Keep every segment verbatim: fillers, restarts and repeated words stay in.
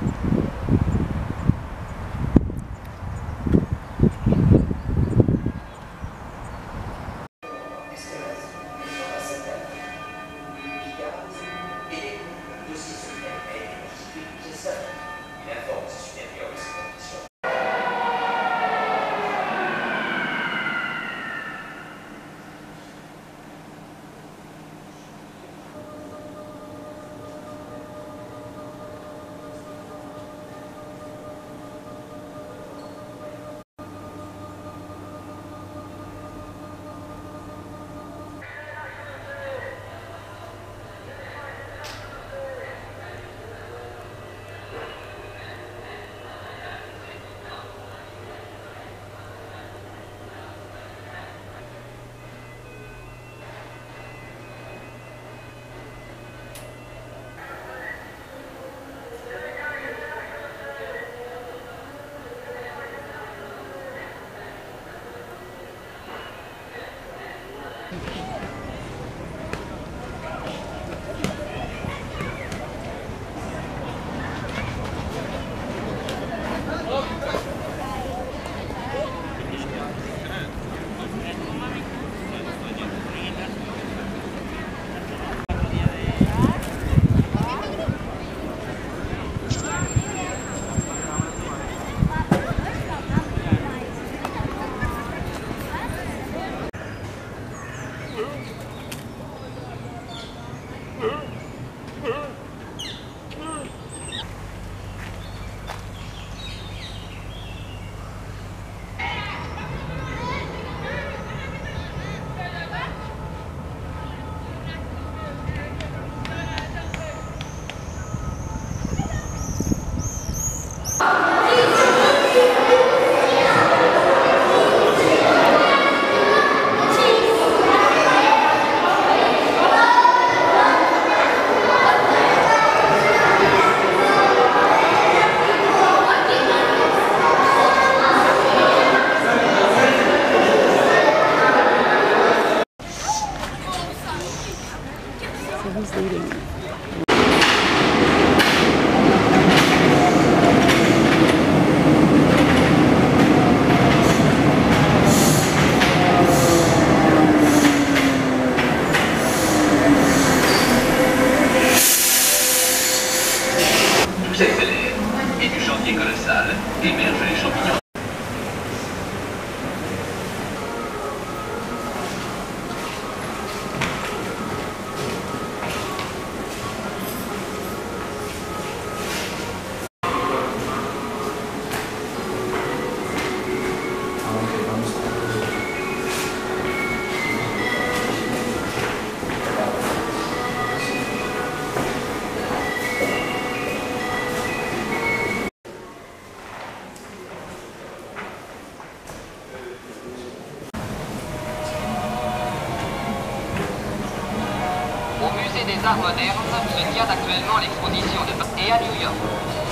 des arts modernes se tient actuellement l'exposition de et à New York.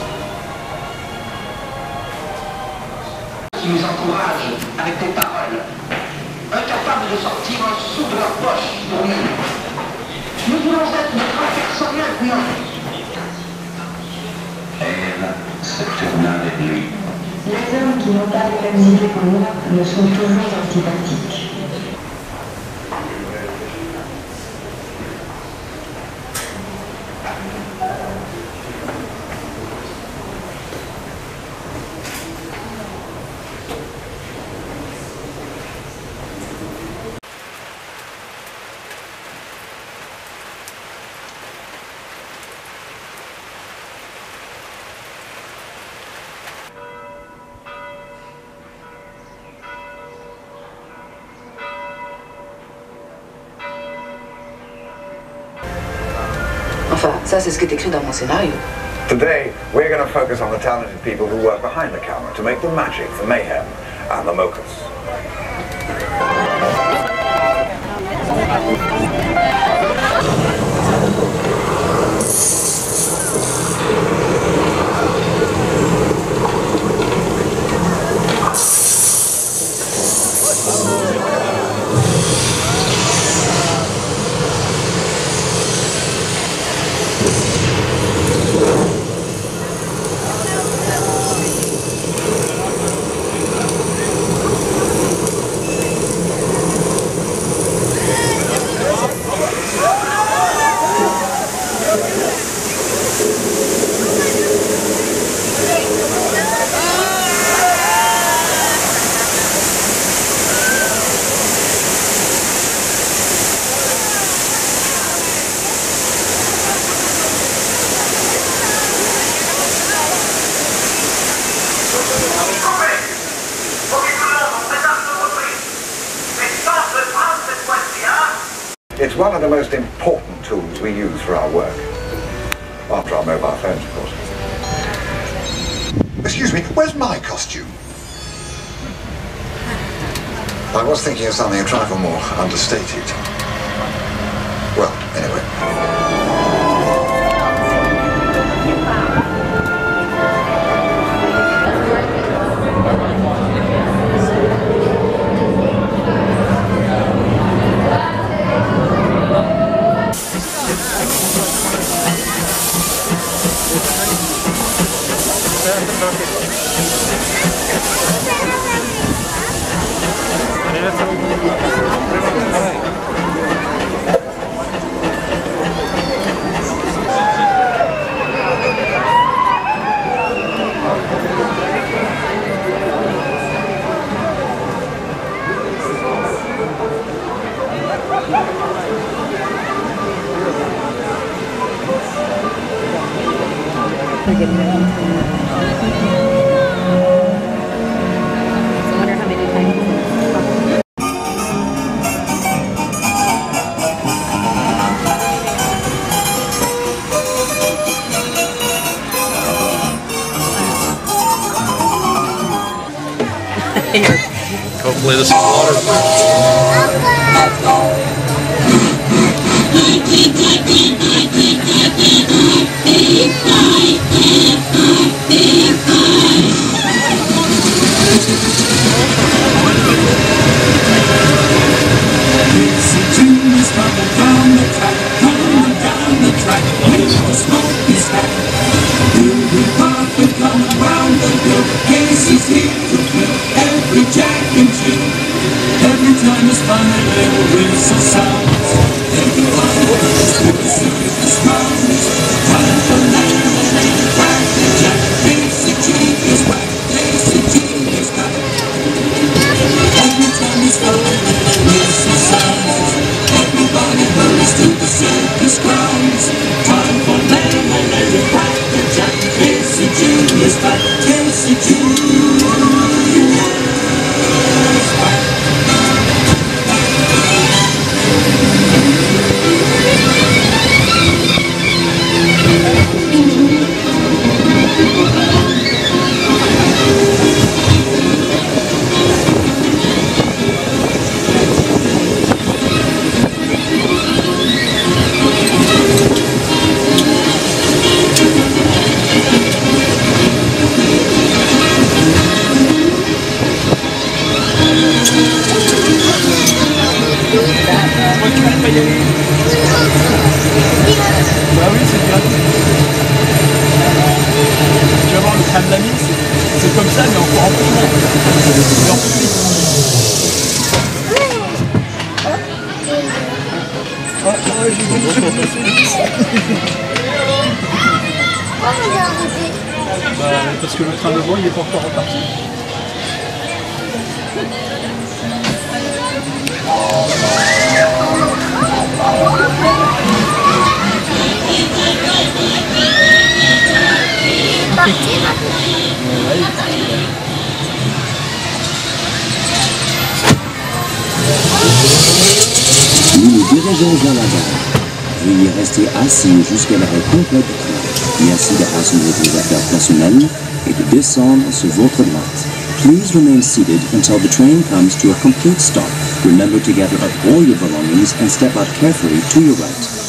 Qui nous encouragent avec des paroles, incapables de sortir un sou de leur poche pour nous. Nous voulons être de grands personnes d'influence. Elle se tourna vers lui. Les hommes qui n'ont pas les mêmes idées que moi me sont toujours antipathiques. Enfin, ça c'est ce qui est écrit dans mon scénario. Today, we're going to focus on the talented people who work behind the camera to make the magic, the mayhem, and the mochas. It's one of the most important tools we use for our work. After our mobile phones, of course. Excuse me, where's my costume? I was thinking of something a trifle more understated. Well, anyway. Hopefully this is waterproof. Every time it's fun, a little whistle sounds. Everyone wants to see the sounds. Time for lemonade, crack the jack. Basic genius, whack. Basic genius, whack. Every time it's fun, a little whistle sounds. Everybody hurries to the circus grounds. Time for lemonade, crack the jack. Basic genius, whack. Basic genius, whack. Bah oui, c'est bien. Tu vas voir le train de la mine, c'est comme ça, mais encore en plus grand. Et en plus vite. Ah, ah, j'ai vu le Bah, parce que le train devant, il est pas encore reparti. Nous nous dirigeons vers la gare. Veuillez rester assis jusqu'à l'arrêt complet du train. Merci de rassembler vos affaires personnelles et de descendre sur votre droite. Please remain seated until the train comes to a complete stop. Remember to gather up all your belongings and step out carefully to your right.